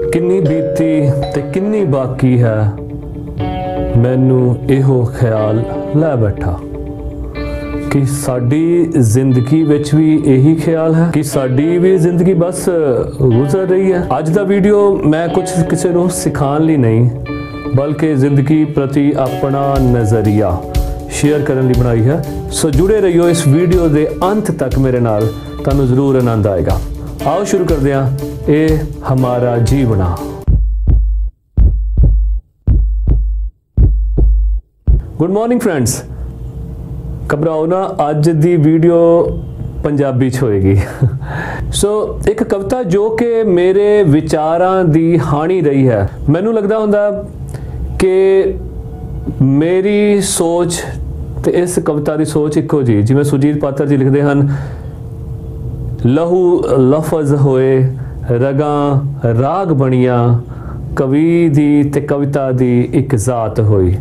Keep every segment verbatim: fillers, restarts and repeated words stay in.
किन्नी बीती ते किन्नी बाकी है, मैनू इहो ख्याल लै बैठा कि साडी जिंदगी विच भी यही ख्याल है कि साडी भी जिंदगी बस गुजर रही है। अज दा वीडियो मैं कुछ किसी नूं सिखाण लई नहीं, बल्कि जिंदगी प्रति अपना नज़रिया शेयर करने लई बनाई है। सो जुड़े रहियो इस वीडियो के अंत तक मेरे नाल, तुहानूं जरूर आनंद आएगा। आओ शुरू करते हैं ये हमारा जीवना। गुड मॉर्निंग फ्रेंड्स, घबराओ ना, अज दी वीडियो पंजाबी च होएगी। सो so, एक कविता जो कि मेरे विचारां दी हानी रही है। मैनू लगदा हुंदा कि मेरी सोच ते इस कविता दी सोच इक्को जी, जिवें सुरजीत पात्र जी लिखते हैं, लहू लफज होए रगां राग बनिया, कवि दी ते कविता दी एक जात होई,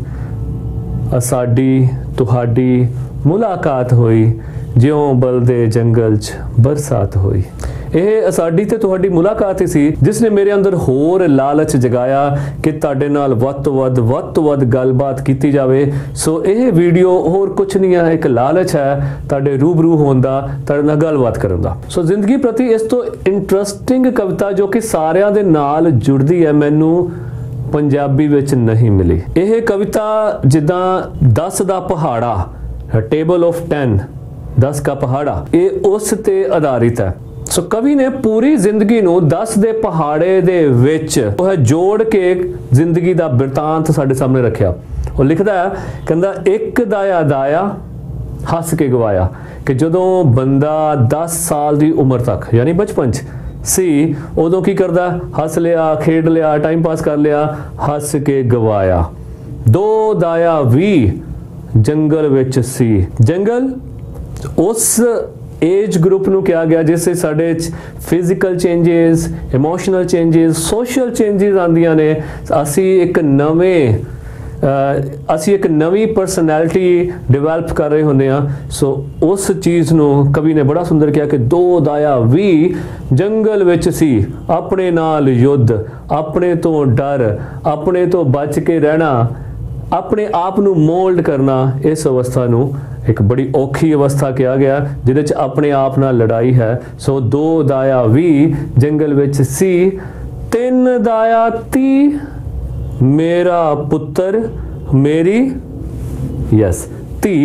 साडी तुहाडी मुलाकात होई, ज्यों बलदे जंगल च बरसात होई। यह साडी ते तुहाडी मुलाकात ही सी जिसने मेरे अंदर होर लालच जगाया कि तुहाडे नाल वध तो वध वध तो वध गलबात कीती जावे। सो यह वीडियो होर कुछ नहीं है, एक लालच है तुहाडे रूबरू होण दा, तुहाडे नाल गलबात करन दा। सो जिंदगी प्रति इस तो इंटरस्टिंग कविता जो कि सारियां दे नाल जुड़दी है, मैनू पंजाबी विच नहीं मिली। यह कविता जिद्दां दस दा पहाड़ा, टेबल ऑफ टेन, दस का पहाड़ा, ये उस ते आधारित है। सो कवि ने पूरी जिंदगी नू दस दे पहाड़े दे विच वह जोड़ के जिंदगी दा बिरतांत साडे सामने रखिया। और लिखदा है, कहंदा एक दाया दाया हस के गवाया, कि जदों बंदा दस साल दी उम्र तक यानी बचपन च सी, उदों की करदा, हस लिया, खेड लिया, टाइम पास कर लिया, हस के गवाया। दो दाया भी जंगल विच सी। जंगल उस एज ग्रुप नू कहा गया जिससे साडे physical changes, emotional changes, social changes आंदियां ने। असी एक नवें असी एक नवी परसनैलिटी डिवेलप कर रहे होंदे हां। सो उस चीज़ नू कवि ने बड़ा सुंदर किया कि दो दाया भी जंगल विच सी, अपने नाल युद्ध, अपने तो डर, अपने तो बच के रहना, अपने आप नू मोल्ड करना, इस अवस्था नू एक बड़ी औखी अवस्था कहा गया जिहदे च अपने आप नाल लड़ाई है। सो दो दाया भी जंगल विच सी, तीन दाया ती, मेरा पुत्र मेरी यस धी।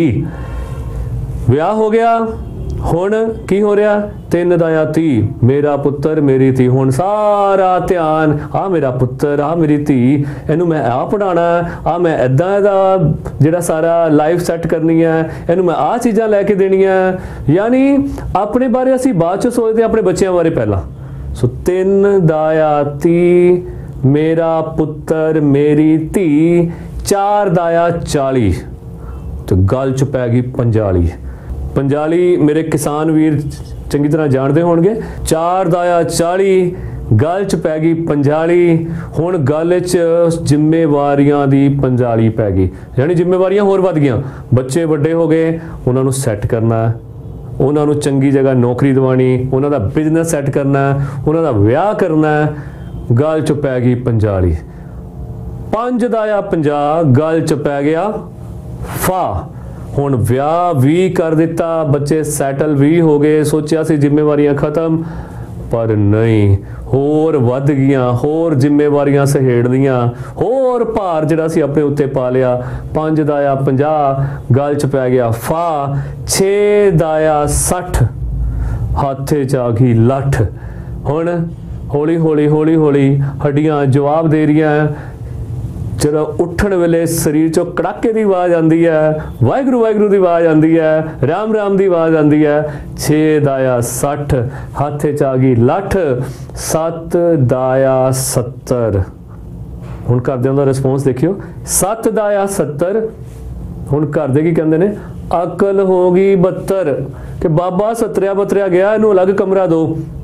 विआह हो गया, हुण की हो रहा, तीन दाया ती, मेरा पुत्र मेरी धी। हुण सारा ध्यान, आ मेरा पुत्र, आ मेरी धी, इनू मैं आ पढ़ाना, आ मैं इदां दा जिहड़ा सारा लाइफ सैट करनी है, इनू मैं आ चीज़ां लैके देनियां। यानी अपने बारे असीं बाद च सोचदे, अपने बच्चों बारे पहला। सो तीन दाया ती, मेरा पुत्र मेरी धी, चार दाया चाली, तो गल च पै गई पंजाली। पंजाली मेरे किसान वीर चंगी तरह जानते होणगे। चार दाया चाली, गल च पै गई पंजाली। हुण गल च जिम्मेवारियां दी पंजाली पै गई, यानी जिम्मेवारियां होर वध गईयां। बच्चे वड्डे हो गए, उन्हां नूं सैट करना, उन्हां नूं चंगी जगह नौकरी दिवानी, उन्हां दा बिजनेस सैट करना, उन्हां दा विआह करना, गल च पै गई पंजाली। पंज दाया पंजाह, गल च पै गया फा। हुण विआह भी कर दिता, बच्चे सैटल भी हो गए, सोचा सी जिम्मेवारियां खत्म, पर नहीं, होर वध गईयां, होर जिम्मेवारियां सहेड़दियां, होर भार जिहड़ा सी अपने उत्ते पा लिया। पंज दाया पंजाह, गल च पै गया फा। छे दाया सठ, हाथे च आ गई लठ। हुण हौली हौली हौली हौली हड्डियां जवाब दे रही हैं। ਜਦੋਂ ਉੱਠਣ ਵੇਲੇ ਸਰੀਰ ਚੋਂ ਕੜਾਕੇ ਦੀ ਆਵਾਜ਼ ਆਉਂਦੀ ਹੈ, ਵਾਹਿਗੁਰੂ ਵਾਹਿਗੁਰੂ ਦੀ ਆਵਾਜ਼ ਆਉਂਦੀ ਹੈ, ਰਾਮ ਰਾਮ ਦੀ ਆਵਾਜ਼ ਆਉਂਦੀ ਹੈ। ਛੇ ਦਾਇਆ ਸੱਠ, ਹੱਥੇ ਚ ਆ ਗਈ ਲੱਠ। ਸੱਤ ਦਾਇਆ ਸੱਤਰ, ਹੁਣ ਘਰਦਿਆਂ ਦਾ ਰਿਸਪੌਂਸ ਦੇਖਿਓ। ਸੱਤ ਦਾਇਆ ਸੱਤਰ, ਹੁਣ ਘਰ ਦੇ ਕੀ ਕਹਿੰਦੇ ਨੇ, ਅਕਲ ਹੋ ਗਈ ਬੱਤਰ, ਕਿ ਬਾਬਾ ਸਤਰਿਆ ਬਤਰਿਆ ਗਿਆ, ਇਹਨੂੰ ਅਲੱਗ ਕਮਰਾ ਦਿਓ।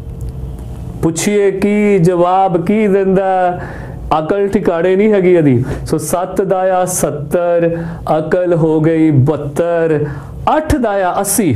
ਪੁੱਛੀਏ ਕੀ ਜਵਾਬ ਕੀ ਦਿੰਦਾ, अकल ठिकाने नहीं हैगी यदि। सो सत्त दाया सत्तर, अकल हो गई बहत्तर। अठ दाया अस्सी,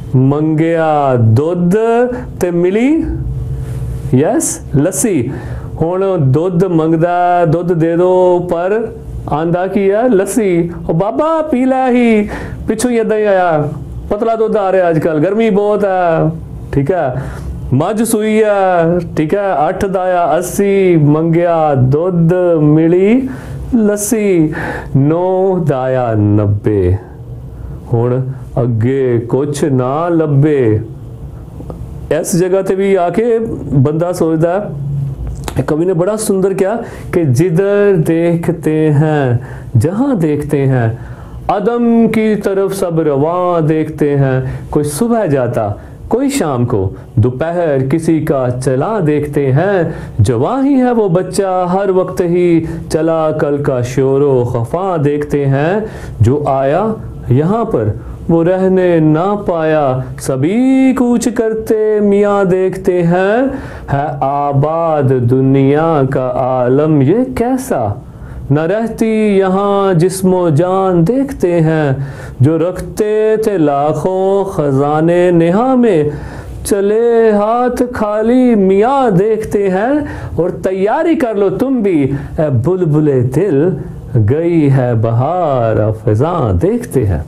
मंगया दुध ते मिली यस लस्सी। हुण दुध मंगदा दुध दे दो पर आंदा की है लस्सी, ओ बाबा पी लै ही, पिछों ही इदां ही आया पतला दुध आ रहा अजकल गर्मी बहुत है, ठीक है। मझ सूई है, ठीक है, अठ दाया अस्सी मंगया दुध मिली लस्सी, नौ दाया नब्बे, हुण अगे कुछ ना लभे। इस जगह ते भी आके बंदा सोचता, कवि ने बड़ा सुंदर क्या कि जिधर देखते हैं जहां देखते हैं अदम की तरफ सब रवां देखते हैं, कोई सुबह जाता कोई शाम को, दोपहर किसी का चला देखते हैं, जवां ही है वो बच्चा हर वक्त ही चला, कल का शोरो खफा देखते हैं, जो आया यहाँ पर वो रहने ना पाया, सभी कूच करते मियाँ देखते हैं, है आबाद दुनिया का आलम ये कैसा, न रहती यहाँ जिस्मो जान देखते हैं, जो रखते थे लाखों खजाने नेहा में, चले हाथ खाली मियाँ देखते हैं, और तैयारी कर लो तुम भी ए बुलबुले दिल, गई है बहार फिजां देखते हैं।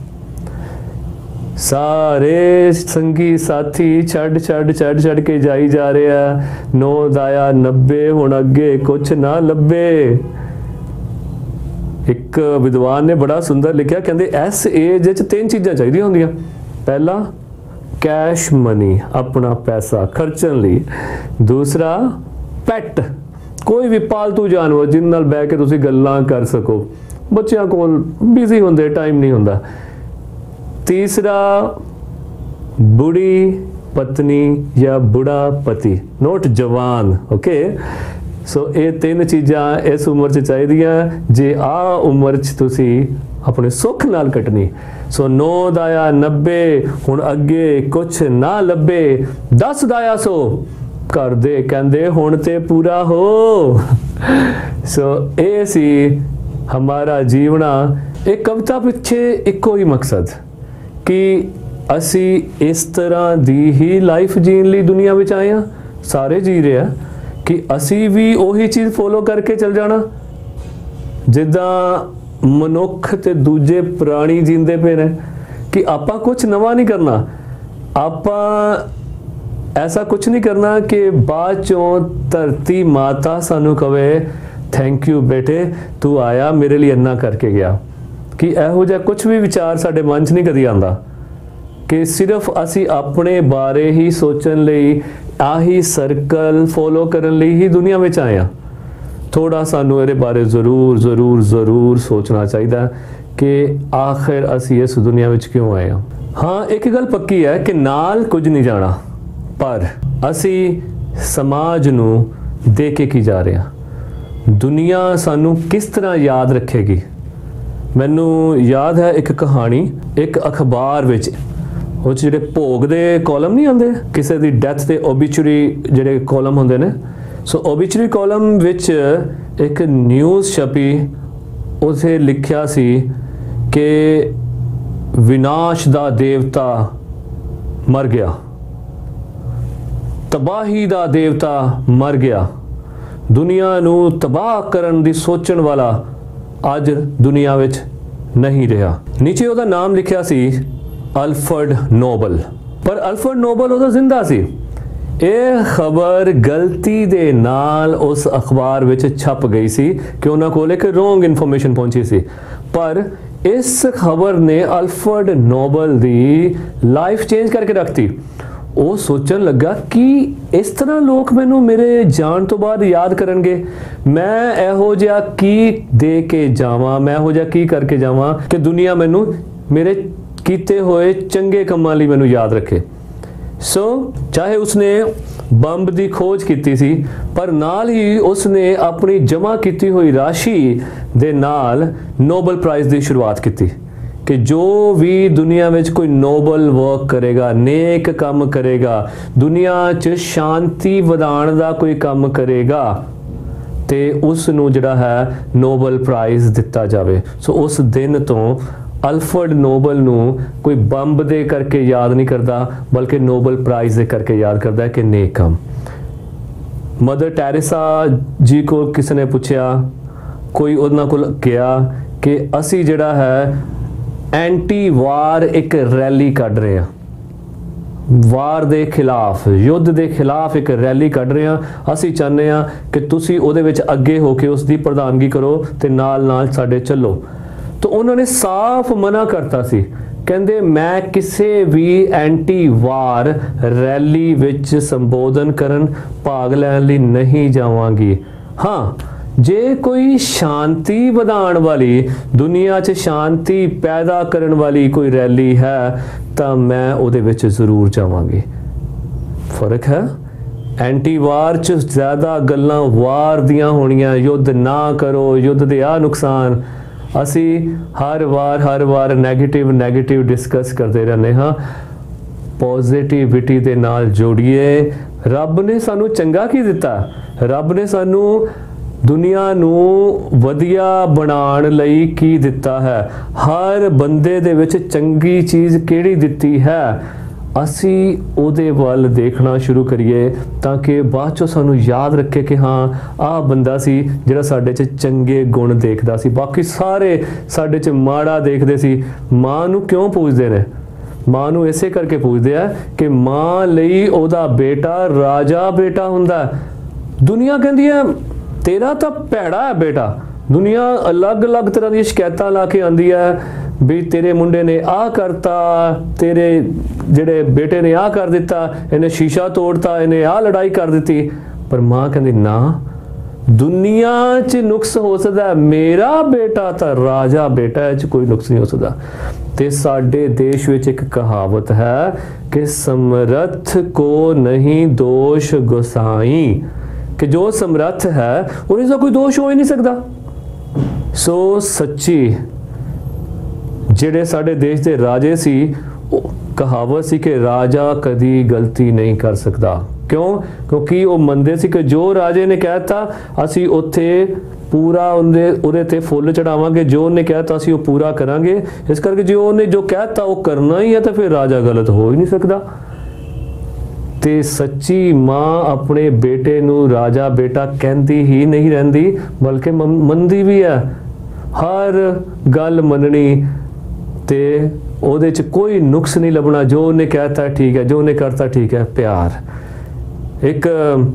सारे संगी साथी छड़ छड़ छड़ छड़ के जाई जा रहे हैं, नौ दाया नब्बे हुण अगे कुछ ना लभे। एक विद्वान ने बड़ा सुंदर लिखा, कहते इस एज च तीन चीज़ां चाहिदियां होंदियां, पहला कैश मनी अपना पैसा खर्चण लई, दूसरा पैट कोई भी पालतू जानवर जिन नाल बैठ के तुसीं गल्लां कर सको, बच्चों कोल बिजी होंदे टाइम नहीं होंदा, तीसरा बुढ़ी पत्नी या बुढ़ा पति नोट जवान, ओके। सो ये तीन चीज़ां इस उम्र च चाहिदियां जे आ उम्र च तुसी अपने सुख नाल कटनी। सो नौ दाया नब्बे हुण अगे कुछ ना लभे, दस दाया सौ कर दे कहंदे हुण ते पूरा हो। सो ये सी हमारा जीवना। एक कविता पिछे इको ही मकसद कि असी इस तरह दी ही लाइफ जीन ली दुनिया में आए हैं, सारे जी रहे हैं कि असी भी उही चीज़ फॉलो करके चल जाना जिदा मनुख ते दूजे प्राणी जींदे पे ने, कि आपा कुछ नवा नहीं करना, आपा ऐसा कुछ नहीं करना कि बाद चों धरती माता सानू कवे थैंक यू बेटे तू आया मेरे लिए इन्ना करके गया, कि इहो जिहा कुछ भी विचार साडे मन च नहीं कदी आंदा कि सिर्फ असी अपने बारे ही सोचन लई आही सर्कल फॉलो करन लई ही दुनिया में आए हैं। थोड़ा सानू इहदे बारे जरूर जरूर जरूर सोचना चाहिए कि आखिर असी इस दुनिया में क्यों आए हैं। हाँ एक गल पक्की है कि नाल कुछ नहीं जाना, पर असी समाज नू दे के की जा रहे हैं, दुनिया सानू किस तरह याद रखेगी। मैनू याद है एक कहानी, एक अखबार विच ਉਹ 'ਚ ਜਿਹੜੇ ਭੋਗ ਦੇ ਕਾਲਮ ਨਹੀਂ ਆਉਂਦੇ, ਕਿਸੇ ਦੀ ਡੈਥ ਦੇ ਓਬੀਚੁਰੀ ਜਿਹੜੇ ਕਾਲਮ ਹੁੰਦੇ ਨੇ, ਸੋ ਓਬੀਚੁਰੀ ਕਾਲਮ ਵਿੱਚ ਇੱਕ ਨਿਊਜ਼ ਛਪੀ, ਉਥੇ ਲਿਖਿਆ ਸੀ ਕਿ ਵਿਨਾਸ਼ ਦਾ ਦੇਵਤਾ ਮਰ ਗਿਆ, ਤਬਾਹੀ ਦਾ ਦੇਵਤਾ ਮਰ ਗਿਆ, ਦੁਨੀਆ ਨੂੰ ਤਬਾਹ ਕਰਨ ਦੀ ਸੋਚਣ ਵਾਲਾ ਅੱਜ ਦੁਨੀਆ ਵਿੱਚ ਨਹੀਂ ਰਿਹਾ। ਨੀਚੇ ਉਹਦਾ ਨਾਮ ਲਿਖਿਆ ਸੀ ਅਲਫਰਡ ਨੋਬਲ, ਪਰ ਅਲਫਰਡ ਨੋਬਲ ਉਹਦਾ ਜ਼ਿੰਦਾ ਸੀ। ਇਹ ਖਬਰ ਗਲਤੀ ਦੇ ਨਾਲ ਉਸ ਅਖਬਾਰ ਵਿੱਚ ਛਪ ਗਈ ਸੀ ਕਿ ਉਹਨਾਂ ਕੋਲ ਇੱਕ ਰੋਂਗ ਇਨਫੋਰਮੇਸ਼ਨ ਪਹੁੰਚੀ ਸੀ, ਪਰ ਇਸ ਖਬਰ ਨੇ ਅਲਫਰਡ ਨੋਬਲ ਦੀ ਲਾਈਫ ਚੇਂਜ ਕਰਕੇ ਰੱਖਤੀ। ਉਹ ਸੋਚਣ ਲੱਗਾ ਕਿ ਇਸ ਤਰ੍ਹਾਂ ਲੋਕ ਮੈਨੂੰ ਮੇਰੇ ਜਾਣ ਤੋਂ ਬਾਅਦ ਯਾਦ ਕਰਨਗੇ, ਮੈਂ ਇਹੋ ਜਿਹਾ ਕੀ ਦੇ ਕੇ ਜਾਵਾਂ, ਮੈਂ ਇਹੋ ਜਿਹਾ ਕੀ ਕਰਕੇ ਜਾਵਾਂ ਕਿ ਦੁਨੀਆ ਮੈਨੂੰ ਮੇਰੇ ਕੀਤੇ ਹੋਏ ਚੰਗੇ ਕੰਮਾਂ ਲਈ ਮੈਨੂੰ ਯਾਦ ਰੱਖੇ। ਸੋ ਚਾਹੇ ਉਸਨੇ ਬੰਬ ਦੀ ਖੋਜ ਕੀਤੀ ਸੀ, ਪਰ ਨਾਲ ਹੀ ਉਸਨੇ ਆਪਣੀ ਜਮ੍ਹਾਂ ਕੀਤੀ ਹੋਈ ਰਾਸ਼ੀ ਦੇ ਨਾਲ ਨੋਬਲ ਪ੍ਰਾਈਜ਼ ਦੀ ਸ਼ੁਰੂਆਤ ਕੀਤੀ कि जो भी दुनिया में कोई नोबल वर्क करेगा, नेक काम करेगा, दुनिया च शांति वधाण दा कोई काम करेगा तो उसनू जिहड़ा है नोबल प्राइज़ दिता जाए। सो उस दिन तो अल्फ्रेड नोबल नू कोई बंब दे करके याद नहीं करता, बल्कि नोबल प्राइज़ दे करके याद करता है कि नेक काम। ਮਦਰ ਟੈਰੇਸਾ ਜੀ ਕੋਲ ਕਿਸੇ ਨੇ ਪੁੱਛਿਆ, ਕੋਈ ਉਹਨਾਂ ਕੋਲ ਗਿਆ ਕਿ ਅਸੀਂ ਜਿਹੜਾ ਹੈ ਐਂਟੀ ਵਾਰ ਇੱਕ ਰੈਲੀ ਕੱਢ ਰਹੇ ਹਾਂ, ਵਾਰ ਦੇ ਖਿਲਾਫ, ਯੁੱਧ ਦੇ ਖਿਲਾਫ ਇੱਕ ਰੈਲੀ ਕੱਢ ਰਹੇ ਹਾਂ। ਅਸੀਂ ਚਾਹੁੰਦੇ ਹਾਂ ਕਿ ਤੁਸੀਂ ਉਹਦੇ ਵਿੱਚ ਅੱਗੇ ਹੋ ਕੇ ਉਸ ਦੀ ਪ੍ਰਧਾਨਗੀ ਕਰੋ ਤੇ ਨਾਲ ਨਾਲ ਸਾਡੇ ਚੱਲੋ। ਤਾਂ ਉਹਨਾਂ ਨੇ ਸਾਫ਼ ਮਨਾ ਕਰਤਾ ਸੀ, ਕਹਿੰਦੇ ਮੈਂ ਕਿਸੇ ਵੀ ਐਂਟੀ ਵਾਰ ਰੈਲੀ ਵਿੱਚ ਸੰਬੋਧਨ ਕਰਨ ਭਾਗ ਲੈਣ ਲਈ ਨਹੀਂ ਜਾਵਾਂਗੀ। ਹਾਂ, ਜੇ ਕੋਈ ਸ਼ਾਂਤੀ ਵਧਾਉਣ ਵਾਲੀ, ਦੁਨੀਆ 'ਚ ਸ਼ਾਂਤੀ ਪੈਦਾ ਕਰਨ ਵਾਲੀ ਕੋਈ ਰੈਲੀ ਹੈ ਤਾਂ ਮੈਂ ਉਹਦੇ ਵਿੱਚ ਜ਼ਰੂਰ ਜਾਵਾਂਗੀ। ਫਰਕ ਹੈ। ਐਂਟੀ ਵਾਰ 'ਚ ਜ਼ਿਆਦਾ ਗੱਲਾਂ ਵਾਰ ਦੀਆਂ ਹੋਣੀਆਂ, ਯੁੱਧ ਨਾ ਕਰੋ, ਯੁੱਧ ਦੇ ਆ ਨੁਕਸਾਨ। ਅਸੀਂ ਹਰ ਵਾਰ ਹਰ ਵਾਰ ਨੈਗੇਟਿਵ ਨੈਗੇਟਿਵ ਡਿਸਕਸ ਕਰਦੇ ਰਹਿੰਦੇ ਹਾਂ। ਪੋਜ਼ਿਟਿਵਿਟੀ ਦੇ ਨਾਲ ਜੋੜੀਏ। ਰੱਬ ਨੇ ਸਾਨੂੰ ਚੰਗਾ ਕੀ ਦਿੱਤਾ? ਰੱਬ ਨੇ ਸਾਨੂੰ ਦੁਨੀਆ ਨੂੰ ਵਧੀਆ ਬਣਾਉਣ ਲਈ ਕੀ ਦਿੱਤਾ ਹੈ? ਹਰ ਬੰਦੇ ਦੇ ਵਿੱਚ ਚੰਗੀ ਚੀਜ਼ ਕਿਹੜੀ ਦਿੱਤੀ ਹੈ? ਅਸੀਂ ਉਹਦੇ ਵੱਲ ਦੇਖਣਾ ਸ਼ੁਰੂ ਕਰੀਏ ਤਾਂ ਕਿ ਬਾਅਦ ਚੋਂ ਸਾਨੂੰ ਯਾਦ ਰੱਖੇ ਕਿ ਹਾਂ ਆਹ ਬੰਦਾ ਸੀ ਜਿਹੜਾ ਸਾਡੇ 'ਚ ਚੰਗੇ ਗੁਣ ਦੇਖਦਾ ਸੀ, ਬਾਕੀ ਸਾਰੇ ਸਾਡੇ 'ਚ ਮਾੜਾ ਦੇਖਦੇ ਸੀ। ਮਾਂ ਨੂੰ ਕਿਉਂ ਪੂਜਦੇ ਨੇ? ਮਾਂ ਨੂੰ ਇਸੇ ਕਰਕੇ ਪੂਜਦੇ ਆ ਕਿ ਮਾਂ ਲਈ ਉਹਦਾ ਬੇਟਾ ਰਾਜਾ ਬੇਟਾ ਹੁੰਦਾ। ਦੁਨੀਆ ਕਹਿੰਦੀ ਹੈ ਤੇਰਾ ਤਾਂ ਭੈੜਾ ਹੈ ਬੇਟਾ। ਦੁਨੀਆ ਅਲੱਗ-ਅਲੱਗ ਤਰ੍ਹਾਂ ਦੀਆਂ ਸ਼ਿਕਾਇਤਾਂ ਲਾ ਕੇ ਆਉਂਦੀ ਹੈ ਵੀ ਤੇਰੇ ਮੁੰਡੇ ਨੇ ਆਹ ਕਰਤਾ, ਤੇਰੇ ਜਿਹੜੇ ਬੇਟੇ ਨੇ ਆਹ ਕਰ ਦਿੱਤਾ, ਇਹਨੇ ਸ਼ੀਸ਼ਾ ਤੋੜਤਾ, ਇਹਨੇ ਆਹ ਲੜਾਈ ਕਰ ਦਿੱਤੀ। ਪਰ ਮਾਂ ਕਹਿੰਦੀ ਨਾ, ਦੁਨੀਆ 'ਚ ਨੁਕਸ ਹੋ ਸਕਦਾ, ਮੇਰਾ ਬੇਟਾ ਤਾਂ ਰਾਜਾ ਬੇਟਾ, ਇਹ 'ਚ ਕੋਈ ਨੁਕਸ ਨਹੀਂ ਹੋ ਸਕਦਾ। ਤੇ ਸਾਡੇ ਦੇਸ਼ ਵਿੱਚ ਇੱਕ ਕਹਾਵਤ ਹੈ ਕਿ ਸਮਰੱਥ ਕੋ ਨਹੀਂ ਦੋਸ਼ ਗੁਸਾਈ, ਕਿ ਜੋ ਸਮਰੱਥ ਹੈ ਉਹਨੇ ਦਾ ਕੋਈ ਦੋਸ਼ ਹੋ ਹੀ ਨਹੀਂ ਸਕਦਾ। ਸੋ ਸੱਚੀ ਜਿਹੜੇ ਸਾਡੇ ਦੇਸ਼ ਦੇ ਰਾਜੇ ਸੀ, ਉਹ ਕਹਾਵਤ ਸੀ ਕਿ ਰਾਜਾ ਕਦੀ ਗਲਤੀ ਨਹੀਂ ਕਰ ਸਕਦਾ। ਕਿਉਂ? ਕਿਉਂਕਿ ਉਹ ਮੰਨਦੇ ਸੀ ਕਿ ਜੋ ਰਾਜੇ ਨੇ ਕਹਿਤਾ ਅਸੀਂ ਉੱਥੇ ਪੂਰਾ ਉਹਦੇ ਉਹਦੇ ਤੇ ਫੁੱਲ ਚੜਾਵਾਂਗੇ, ਜੋ ਉਹਨੇ ਕਹਿਤਾ ਅਸੀਂ ਉਹ ਪੂਰਾ ਕਰਾਂਗੇ। ਇਸ ਕਰਕੇ ਜੇ ਉਹਨੇ ਜੋ ਕਹਿਤਾ ਉਹ ਕਰਨਾ ਹੀ ਹੈ ਤਾਂ ਫਿਰ ਰਾਜਾ ਗਲਤ ਹੋ ਹੀ ਨਹੀਂ ਸਕਦਾ। ਤੇ ਸੱਚੀ ਮਾਂ ਆਪਣੇ ਬੇਟੇ ਨੂੰ ਰਾਜਾ ਬੇਟਾ ਕਹਿੰਦੀ ਹੀ ਨਹੀਂ ਰਹਿੰਦੀ, ਬਲਕਿ ਮੰਨਦੀ ਵੀ ਹੈ। ਹਰ ਗੱਲ ਮੰਨਣੀ ਤੇ ਉਹਦੇ 'ਚ ਕੋਈ ਨੁਕਸ ਨਹੀਂ ਲੱਭਣਾ। ਜੋ ਉਹਨੇ ਕਹਿਤਾ ਠੀਕ ਹੈ, ਜੋ ਉਹਨੇ ਕਰਤਾ ਠੀਕ ਹੈ। ਪਿਆਰ। ਇੱਕ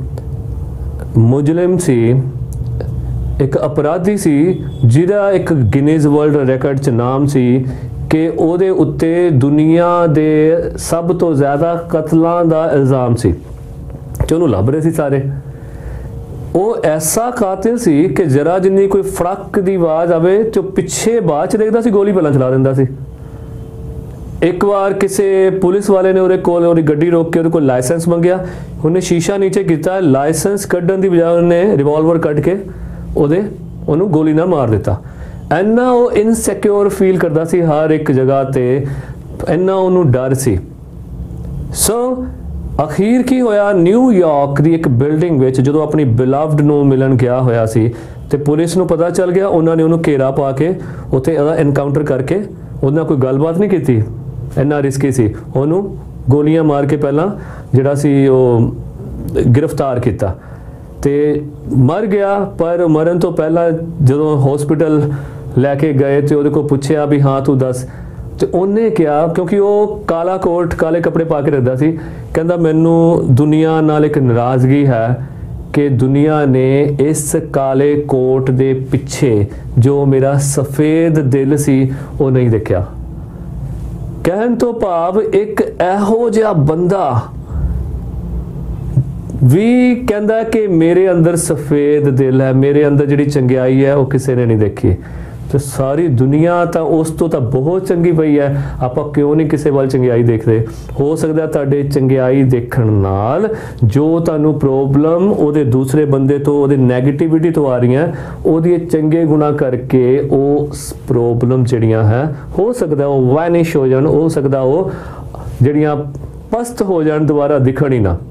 ਮੁਜਰਮ ਸੀ, ਇੱਕ ਅਪਰਾਧੀ ਸੀ ਜਿਹਦਾ ਇੱਕ ਗਿਨੀਜ਼ ਵਰਲਡ ਰਿਕਾਰਡ 'ਚ ਨਾਮ ਸੀ ਕਿ ਉਹਦੇ ਉੱਤੇ ਦੁਨੀਆ ਦੇ ਸਭ ਤੋਂ ਜ਼ਿਆਦਾ ਕਤਲਾਂ ਦਾ ਇਲਜ਼ਾਮ ਸੀ ਤੇ ਉਹਨੂੰ ਲੱਭ ਰਹੇ ਸੀ ਸਾਰੇ। ਉਹ ਐਸਾ ਕਾਤਿਲ ਸੀ ਕਿ ਜਰਾ ਜਿੰਨੀ ਕੋਈ ਫੜਕ ਦੀ ਆਵਾਜ਼ ਆਵੇ ਤੇ ਪਿੱਛੇ ਬਾਅਦ 'ਚ ਦੇਖਦਾ ਸੀ, ਗੋਲੀ ਪਹਿਲਾਂ ਚਲਾ ਦਿੰਦਾ ਸੀ। ਇੱਕ ਵਾਰ ਕਿਸੇ ਪੁਲਿਸ ਵਾਲੇ ਨੇ ਉਹਦੇ ਕੋਲ ਉਹਦੀ ਗੱਡੀ ਰੋਕ ਕੇ ਉਹਦੇ ਕੋਲ ਲਾਇਸੈਂਸ ਮੰਗਿਆ। ਉਹਨੇ ਸ਼ੀਸ਼ਾ ਨੀਚੇ ਕੀਤਾ, ਲਾਇਸੈਂਸ ਕੱਢਣ ਦੀ ਬਜਾਏ ਉਹਨੇ ਰਿਵਾਲਵਰ ਕੱਢ ਕੇ ਉਹਦੇ ਉਹਨੂੰ ਗੋਲੀ ਨਾਲ ਮਾਰ ਦਿੱਤਾ। ਇੰਨਾ ਉਹ ਇਨਸਿਕਿਉਰ ਫੀਲ ਕਰਦਾ ਸੀ ਹਰ ਇੱਕ ਜਗ੍ਹਾ ਤੇ, ਇੰਨਾ ਉਹਨੂੰ ਡਰ ਸੀ। ਸੋ ਅਖੀਰ ਕੀ ਹੋਇਆ, ਨਿਊਯਾਰਕ ਦੀ ਇੱਕ ਬਿਲਡਿੰਗ ਵਿੱਚ ਜਦੋਂ ਆਪਣੀ ਬਿਲਵਡ ਨੂੰ ਮਿਲਣ ਗਿਆ ਹੋਇਆ ਸੀ ਤੇ ਪੁਲਿਸ ਨੂੰ ਪਤਾ ਚੱਲ ਗਿਆ। ਉਹਨਾਂ ਨੇ ਉਹਨੂੰ ਘੇਰਾ ਪਾ ਕੇ ਉੱਥੇ ਉਹਦਾ ਐਨਕਾਊਂਟਰ ਕਰਕੇ ਉਹਦੇ ਨਾਲ ਕੋਈ ਗੱਲਬਾਤ ਨਹੀਂ ਕੀਤੀ, ਇੰਨਾ ਰਿਸਕੀ ਸੀ। ਉਹਨੂੰ ਗੋਲੀਆਂ ਮਾਰ ਕੇ ਪਹਿਲਾਂ ਜਿਹੜਾ ਸੀ ਉਹ ਗ੍ਰਿਫਤਾਰ ਕੀਤਾ ਤੇ ਮਰ ਗਿਆ। ਪਰ ਮਰਨ ਤੋਂ ਪਹਿਲਾਂ ਜਦੋਂ ਹਸਪੀਟਲ ਲੈ ਕੇ ਗਏ ਤੇ ਉਹਦੇ ਕੋਲ ਪੁੱਛਿਆ ਵੀ ਹਾਂ ਤੂੰ ਦੱਸ, ਤੇ ਉਹਨੇ ਕਿਹਾ, ਕਿਉਂਕਿ ਉਹ ਕਾਲਾ ਕੋਟ ਕਾਲੇ ਕੱਪੜੇ ਪਾ ਕੇ ਰੱਖਦਾ ਸੀ, ਕਹਿੰਦਾ ਮੈਨੂੰ ਦੁਨੀਆ ਨਾਲ ਇੱਕ ਨਾਰਾਜ਼ਗੀ ਹੈ ਕਿ ਦੁਨੀਆ ਨੇ ਇਸ ਕਾਲੇ ਕੋਟ ਦੇ ਪਿੱਛੇ ਜੋ ਮੇਰਾ ਸਫੇਦ ਦਿਲ ਸੀ ਉਹ ਨਹੀਂ ਦੇਖਿਆ। ਕਹਿਣ ਤੋਂ ਭਾਵ ਇੱਕ ਇਹੋ ਜਿਹਾ ਬੰਦਾ ਵੀ ਕਹਿੰਦਾ ਕਿ ਮੇਰੇ ਅੰਦਰ ਸਫੇਦ ਦਿਲ ਹੈ, ਮੇਰੇ ਅੰਦਰ ਜਿਹੜੀ ਚੰਗਿਆਈ ਹੈ ਉਹ ਕਿਸੇ ਨੇ ਨਹੀਂ ਦੇਖੀ। ਤੇ ਸਾਰੀ ਦੁਨੀਆ ਤਾਂ ਉਸ ਤੋਂ ਤਾਂ ਬਹੁਤ ਚੰਗੀ ਪਈ ਹੈ, ਆਪਾਂ ਕਿਉਂ ਨਹੀਂ ਕਿਸੇ ਵੱਲ ਚੰਗਿਆਈ ਦੇਖਦੇ? ਹੋ ਸਕਦਾ ਤੁਹਾਡੇ ਚੰਗਿਆਈ ਦੇਖਣ ਨਾਲ ਜੋ ਤੁਹਾਨੂੰ ਪ੍ਰੋਬਲਮ ਉਹਦੇ ਦੂਸਰੇ ਬੰਦੇ ਤੋਂ, ਉਹਦੇ ਨੈਗੇਟਿਵਿਟੀ ਤੋਂ ਆ ਰਹੀਆਂ, ਉਹਦੀ ਚੰਗੇ ਗੁਣਾ ਕਰਕੇ ਉਹ ਪ੍ਰੋਬਲਮ ਜਿਹੜੀਆਂ ਹੈ ਹੋ ਸਕਦਾ ਉਹ ਵੈਨਿਸ਼ ਹੋ ਜਾਣ, ਹੋ ਸਕਦਾ ਉਹ ਜਿਹੜੀਆਂ ਪਸਤ ਹੋ ਜਾਣ, ਦੁਬਾਰਾ ਦਿਖਣ ਹੀ ਨਾ।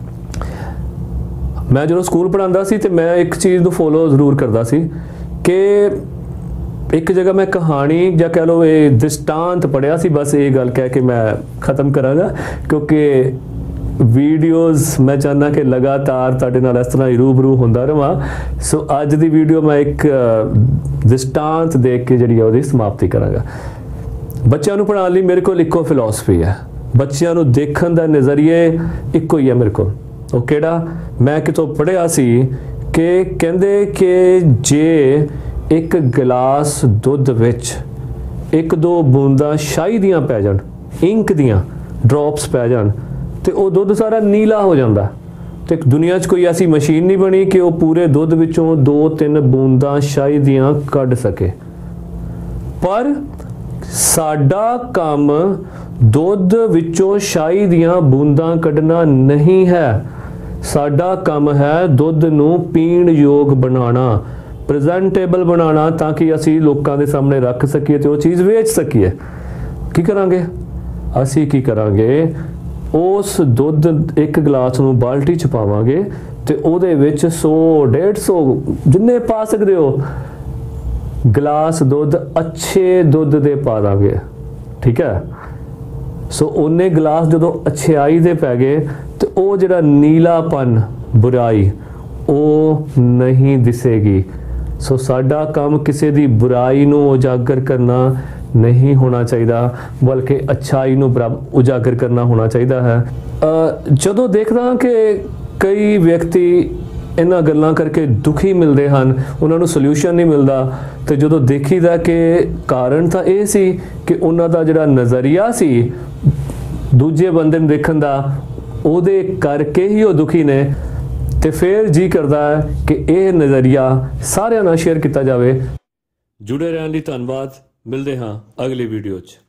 ਮੈਂ ਜਦੋਂ ਸਕੂਲ ਪੜ੍ਹਾਉਂਦਾ ਸੀ ਤੇ ਮੈਂ ਇੱਕ ਚੀਜ਼ ਨੂੰ ਫੋਲੋ ਜ਼ਰੂਰ ਕਰਦਾ ਸੀ ਕਿ ਇੱਕ ਜਗ੍ਹਾ ਮੈਂ ਕਹਾਣੀ ਜਾਂ ਕਹਿ ਲਓ ਇਹ ਦ੍ਰਿਸ਼ਟਾਂਤ ਪੜ੍ਹਿਆ ਸੀ, ਬਸ ਇਹ ਗੱਲ ਕਹਿ ਕੇ ਮੈਂ ਖਤਮ ਕਰਾਂਗਾ, ਕਿਉਂਕਿ वीडियोज़ मैं चाहना कि लगातार तुहाडे नाल इस तरह रूबरू होंदा रहां। सो अज दी वीडियो मैं एक दृष्टांत देख के जिहड़ी ओहदी समाप्ति करांगा। बच्चों नूं पढ़ाउण लई मेरे कोल इक्को फिलॉसफी है, बच्चों नूं देखण दा नज़रिए इक्को ही है मेरे कोल। ਉਹ ਕਿਹੜਾ मैं कितों पढ़िया सी कि कहंदे कि जे एक गिलास दुध विच एक दो बूंदा शाही दियां पै जाण, इंक दियां ड्रॉप्स पै जाण ते वो दुध सारा नीला हो जाता। तो एक दुनिया च कोई ऐसी मशीन नहीं बनी कि वो पूरे दुध विचों दो तीन बूंदा शाही दियां कढ सके। पर साडा काम दुध विचों शाही दियां बूंदा कढना नहीं है, साडा काम है दुध नूं पीण योग बनाना, प्रेजेंटेबल बनाना, ताकि असी लोकां दे सामने रख सकीए ते वो चीज़ वेच सकीए। की करांगे असी की करांगे उस दुध एक गिलास नूं बाल्टी च पावांगे ते ओहदे विच सौ डेढ़ सौ जिन्ने पा सकदे हो गिलास दुध अच्छे दुध दे पा दांगे। ठीक है, सो उन्ने गिलास जो अच्छाई दे पै गए तो वो जिहड़ा नीलापन बुराई वो नहीं दिसेगी। सो साडा काम किसी दी बुराई नूं उजागर करना नहीं होना चाहिए, बल्कि अच्छाई नूं उजागर करना होना चाहिए है। जदों देखदा कि कई व्यक्ति इन्हां गल्लां करके दुखी मिलते हैं, उन्होंने सोल्यूशन नहीं मिलता, तो जो देखीदा कि कारण तो यह सी कि उन्हां दा जिहड़ा नज़रिया सी दूजे बंदे नूं देखण दा ਉਹਦੇ करके ही वो दुखी ने। तो फिर जी करता है कि यह नज़रिया सारिਆਂ ਨਾਲ शेयर किया जाए। जुड़े रहने ਲਈ ਧੰਨਵਾਦ। मिलते हाँ अगली वीडियो च।